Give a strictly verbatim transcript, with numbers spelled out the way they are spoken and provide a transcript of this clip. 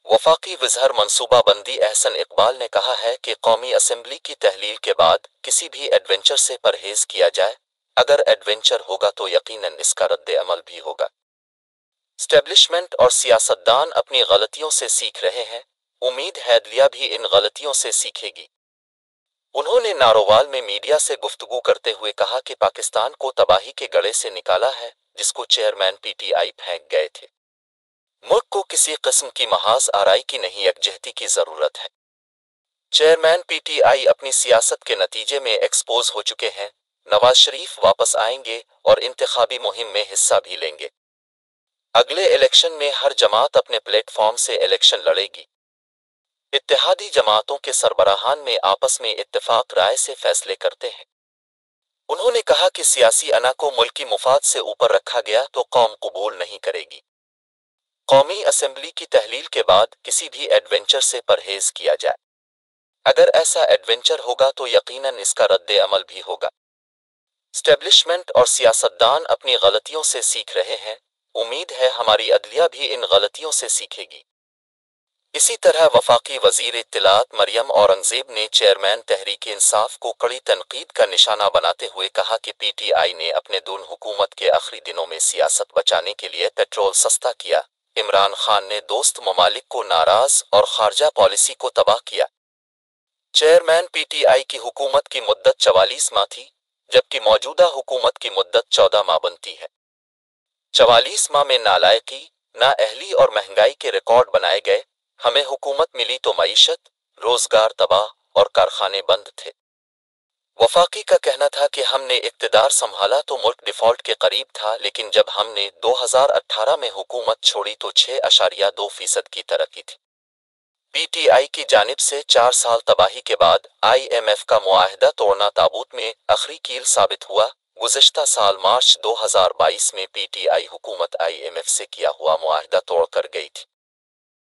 वफाकी वज़ीर मनसूबा बंदी एहसन इकबाल ने कहा है कि कौमी असम्बली की तहलील के बाद किसी भी एडवेंचर से परहेज किया जाए। अगर एडवेंचर होगा तो यकीनन इसका रद्द अमल भी होगा। स्टैब्लिशमेंट और सियासतदान अपनी गलतियों से सीख रहे हैं, उम्मीद है अदलिया भी इन गलतियों से सीखेगी। उन्होंने नारोवाल में मीडिया से गुफ्तगू करते हुए कहा कि पाकिस्तान को तबाही के गड़े से निकाला है, जिसको चेयरमैन पीटीआई फेंक गए थे। मुल्क को किसी किस्म की महाज आराई की नहीं, यकजहती की जरूरत है। चेयरमैन पीटीआई अपनी सियासत के नतीजे में एक्सपोज हो चुके हैं। नवाज शरीफ वापस आएंगे और इंतखाबी मुहिम में हिस्सा भी लेंगे। अगले इलेक्शन में हर जमात अपने प्लेटफॉर्म से इलेक्शन लड़ेगी। इत्तेहादी जमातों के सरबराहान में आपस में इत्तेफाक राय से फैसले करते हैं। उन्होंने कहा कि सियासी अना को मुल्की मुफाद से ऊपर रखा गया तो कौम कबूल नहीं करेगी। कौमी असेंबली की तहलील के बाद किसी भी एडवेंचर से परहेज किया जाए। अगर ऐसा एडवेंचर होगा तो यकीनन इसका रद्द अमल भी होगा। स्टैब्लिशमेंट और सियासतदान अपनी गलतियों से सीख रहे हैं, उम्मीद है हमारी अदलिया भी इन गलतियों से सीखेगी। इसी तरह वफाकी वजीर इत्तलात मरियम औरंगजेब ने चेयरमैन तहरीक इंसाफ को कड़ी तनकीद का निशाना बनाते हुए कहा कि पीटीआई ने अपने दून हुकूमत के आखिरी दिनों में सियासत बचाने के लिए पेट्रोल सस्ता किया। इमरान खान ने दोस्त ममालिक को नाराज और खारजा पॉलिसी को तबाह किया। चेयरमैन पीटीआई की हुकूमत की मुद्दत चवालीस माह थी, जबकि मौजूदा हुकूमत की मुद्दत चौदह माह बनती है। चवालीस माह में नालायकी, नाअहली और महंगाई के रिकॉर्ड बनाए गए। हमें हुकूमत मिली तो मईशत, रोजगार तबाह और कारखाने बंद थे। वफाकी का कहना था कि हमने इक्तदार संभाला तो मुल्क डिफॉल्ट के करीब था, लेकिन जब हमने दो हज़ार अठारह में हुकूमत छोड़ी तो छह अशारिया दो फीसद की तरक्की थी। पीटीआई की जानिब से चार साल तबाही के बाद आईएमएफ का मुआहदा तोड़ना ताबूत में आखिरी कील साबित हुआ। गुज़िश्ता साल मार्च दो हज़ार बाईस में पीटीआई हुकूमत आईएमएफ से किया हुआ मुआहदा तोड़ कर गई थी।